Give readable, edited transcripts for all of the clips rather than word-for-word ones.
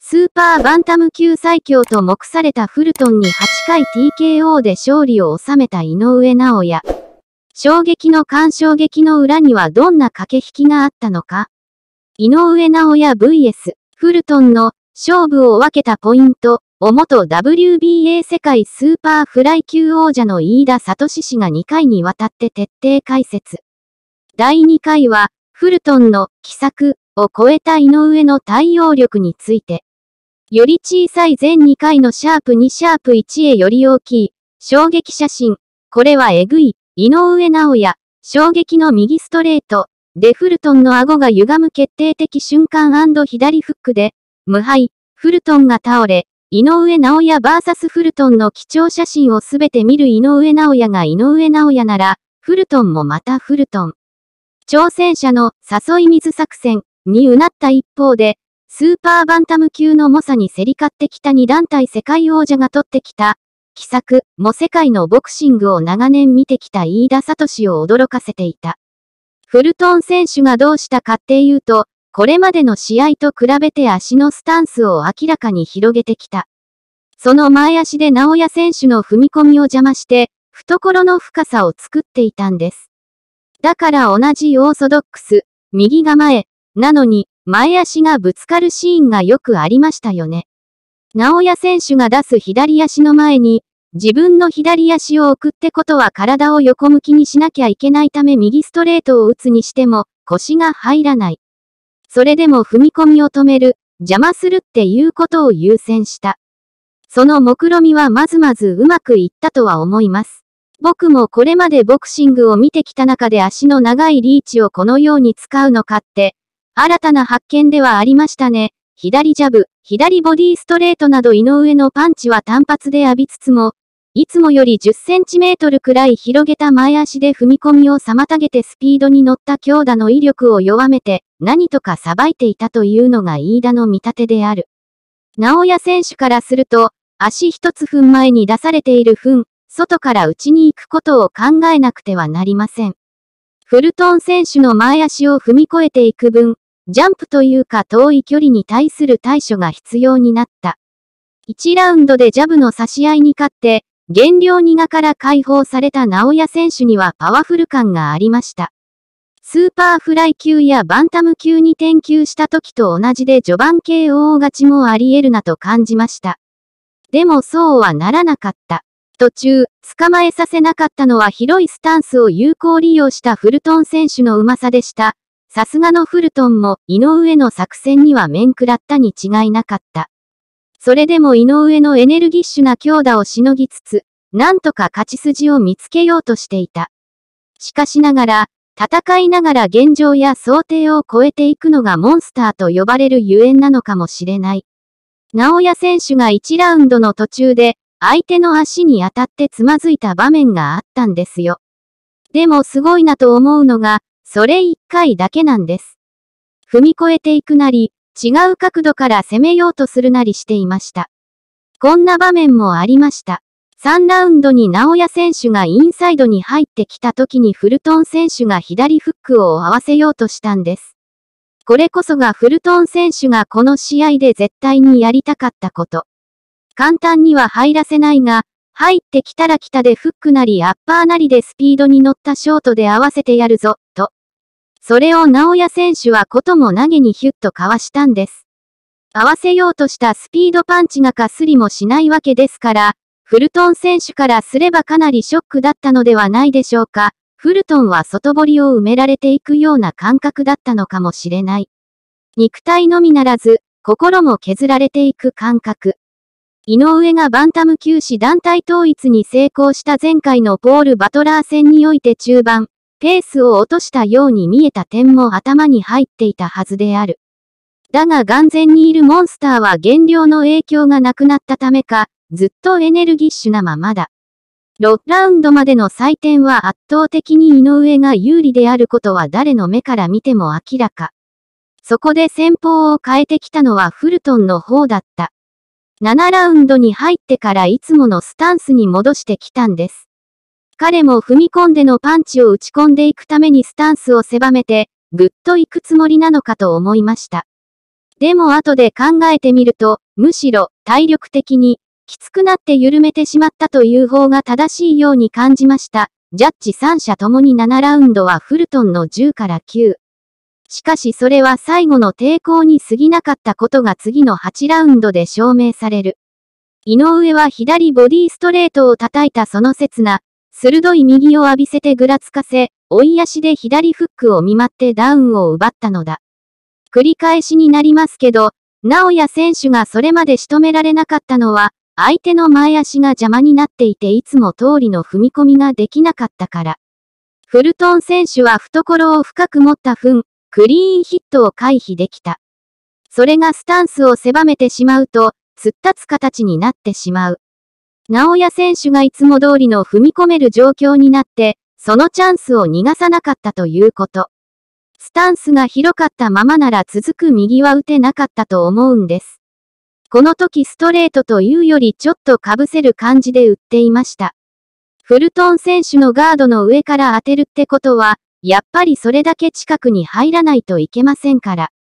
スーパーバンタム級最強と目されたフルトンに8回 TKO で勝利を収めた井上尚弥。衝撃の衝撃の裏にはどんな駆け引きがあったのか。井上尚弥 VS フルトンの勝負を分けたポイントを元 WBA 世界スーパーフライ級王者の飯田聡氏が2回にわたって徹底解説。第2回はフルトンの奇策を超えた井上の対応力について。より小さい全2回の#2、#1へより大きい衝撃写真。これはえぐい。井上尚弥、衝撃の右ストレート、でフルトンの顎が歪む決定的瞬間&左フックで、無敗、フルトンが倒れ、井上尚弥 VS フルトンの貴重写真をすべて見る井上尚弥が井上尚弥なら、フルトンもまたフルトン。挑戦者の誘い水作戦にうなった一方で、スーパーバンタム級の猛者に競り勝ってきた2団体世界王者が取ってきた。奇策も世界のボクシングを長年見てきた飯田聡を驚かせていた。フルトン選手がどうしたかっていうと、これまでの試合と比べて足のスタンスを明らかに広げてきた。その前足で尚弥選手の踏み込みを邪魔して、懐の深さを作っていたんです。だから同じオーソドックス、右構え、なのに、前足がぶつかるシーンがよくありましたよね。尚弥選手が出す左足の前に、自分の左足を置くってことは体を横向きにしなきゃいけないため右ストレートを打つにしても腰が入らない。それでも踏み込みを止める、邪魔するっていうことを優先した。その目論みはまずうまくいったとは思います。僕もこれまでボクシングを見てきた中で足の長いリーチをこのように使うのかって、新たな発見ではありましたね。左ジャブ、左ボディストレートなど井上のパンチは単発で浴びつつも、いつもより10センチメートルくらい広げた前足で踏み込みを妨げてスピードに乗った強打の威力を弱めて、何とかさばいていたというのが飯田の見立てである。尚弥選手からすると、足一つ分前に出されている分、外から内に行くことを考えなくてはなりません。フルトン選手の前足を踏み越えていく分、ジャンプというか遠い距離に対する対処が必要になった。1ラウンドでジャブの差し合いに勝って、減量2がから解放された尚弥選手にはパワフル感がありました。スーパーフライ級やバンタム級に転級した時と同じで序盤 KO 勝ちもあり得るなと感じました。でもそうはならなかった。途中、捕まえさせなかったのは広いスタンスを有効利用したフルトン選手のうまさでした。さすがのフルトンも井上の作戦には面食らったに違いなかった。それでも井上のエネルギッシュな強打をしのぎつつ、なんとか勝ち筋を見つけようとしていた。しかしながら、戦いながら現状や想定を超えていくのがモンスターと呼ばれるゆえんなのかもしれない。尚弥選手が1ラウンドの途中で、相手の足に当たってつまずいた場面があったんですよ。でもすごいなと思うのが、それ1回だけなんです。踏み越えていくなり、違う角度から攻めようとするなりしていました。こんな場面もありました。3ラウンドに尚弥選手がインサイドに入ってきた時にフルトン選手が左フックを合わせようとしたんです。これこそがフルトン選手がこの試合で絶対にやりたかったこと。簡単には入らせないが、入ってきたら来たでフックなりアッパーなりでスピードに乗ったショートで合わせてやるぞ、と。それを尚弥選手はことも投げにヒュッとかわしたんです。合わせようとしたスピードパンチがかすりもしないわけですから、フルトン選手からすればかなりショックだったのではないでしょうか。フルトンは外堀を埋められていくような感覚だったのかもしれない。肉体のみならず、心も削られていく感覚。井上がバンタム級士団体統一に成功した前回のポール・バトラー戦において中盤、ペースを落としたように見えた点も頭に入っていたはずである。だが眼前にいるモンスターは減量の影響がなくなったためか、ずっとエネルギッシュなままだ。6ラウンドまでの採点は圧倒的に井上が有利であることは誰の目から見ても明らか。そこで戦法を変えてきたのはフルトンの方だった。7ラウンドに入ってからいつものスタンスに戻してきたんです。彼も踏み込んでのパンチを打ち込んでいくためにスタンスを狭めて、ぐっと行くつもりなのかと思いました。 でも後で考えてみると、むしろ体力的にきつくなって緩めてしまったという方が正しいように感じました。ジャッジ3者ともに7ラウンドはフルトンの10から9。しかしそれは最後の抵抗に過ぎなかったことが次の8ラウンドで証明される。井上は左ボディストレートを叩いたその刹那、鋭い右を浴びせてぐらつかせ、追い足で左フックを見舞ってダウンを奪ったのだ。繰り返しになりますけど、直哉選手がそれまで仕留められなかったのは、相手の前足が邪魔になっていていつも通りの踏み込みができなかったから。フルトン選手は懐を深く持った分、クリーンヒットを回避できた。それがスタンスを狭めてしまうと、突っ立つ形になってしまう。直哉選手がいつも通りの踏み込める状況になって、そのチャンスを逃がさなかったということ。スタンスが広かったままなら続く右は打てなかったと思うんです。この時ストレートというよりちょっと被せる感じで打っていました。フルトン選手のガードの上から当てるってことは、やっぱりそれだけ近くに入らないといけませんから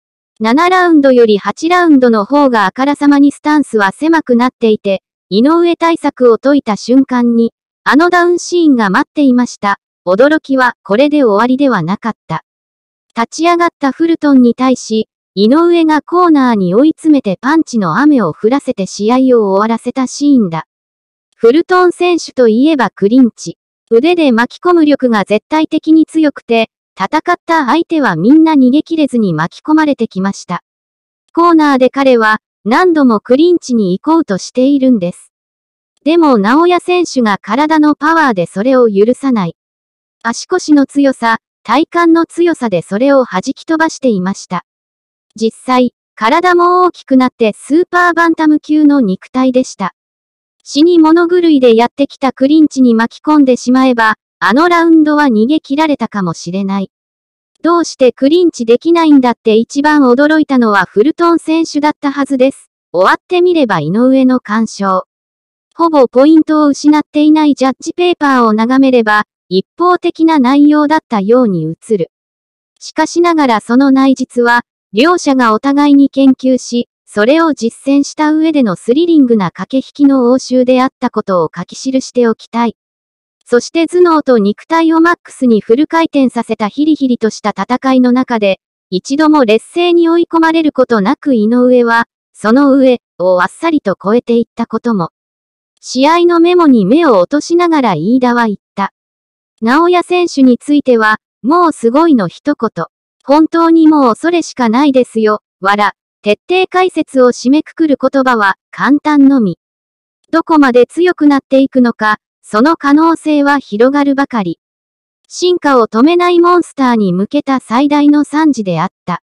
。7ラウンドより8ラウンドの方があからさまにスタンスは狭くなっていて、井上対策を解いた瞬間に、あのダウンシーンが待っていました。驚きはこれで終わりではなかった。立ち上がったフルトンに対し、井上がコーナーに追い詰めてパンチの雨を降らせて試合を終わらせたシーンだ。フルトン選手といえばクリンチ。腕で巻き込む力が絶対的に強くて、戦った相手はみんな逃げ切れずに巻き込まれてきました。コーナーで彼は何度もクリンチに行こうとしているんです。でも直哉選手が体のパワーでそれを許さない。足腰の強さ、体幹の強さでそれを弾き飛ばしていました。実際、体も大きくなってスーパーバンタム級の肉体でした。死に物狂いでやってきたクリンチに巻き込んでしまえば、あのラウンドは逃げ切られたかもしれない。どうしてクリンチできないんだって一番驚いたのはフルトン選手だったはずです。終わってみれば井上の完勝。ほぼポイントを失っていないジャッジペーパーを眺めれば、一方的な内容だったように映る。しかしながらその内実は、両者がお互いに研究し、それを実践した上でのスリリングな駆け引きの応酬であったことを書き記しておきたい。そして頭脳と肉体をマックスにフル回転させたヒリヒリとした戦いの中で、一度も劣勢に追い込まれることなく井上は、その上をあっさりと超えていったことも。試合のメモに目を落としながら飯田は言った。直哉選手については、もうすごいの一言。本当にもうそれしかないですよ、わら。徹底解説を締めくくる言葉は簡単のみ。どこまで強くなっていくのか、その可能性は広がるばかり。進化を止めないモンスターに向けた最大の賛辞であった。